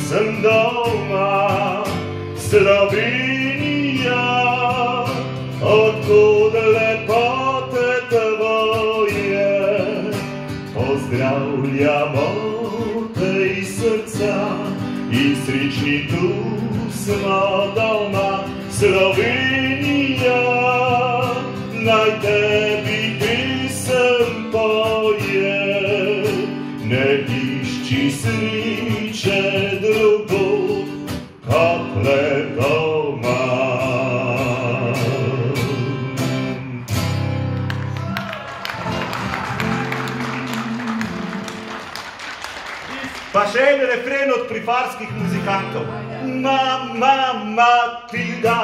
sem doma, Slovenija, odkud lepote tvoje, pozdravljamo te iz srca in srečni tu smo doma. Slovenija, naj tebi pesem poje, ne išči sreče drugod, kot le doma. Pa še en refren od prifarskih muzikantov. Mama Matilda,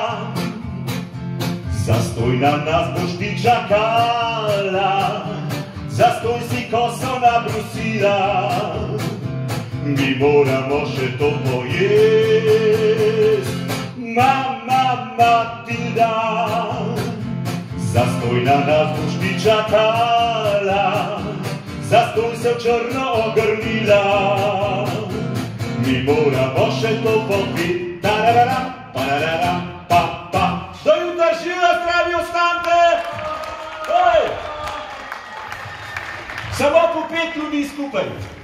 zastoj na nas boš ti čakala, zastoj si koso nabrusila, mi moramo še to pojest. Mama Matilda, zastoj na nas boš ti čakala, zastoj se v črno ogrnila, mi moramo še to popiti. Tararara, pararara, pa, pa. Do jutra živa, zdravi, ostanite! Samo po 5 ljudi skupaj.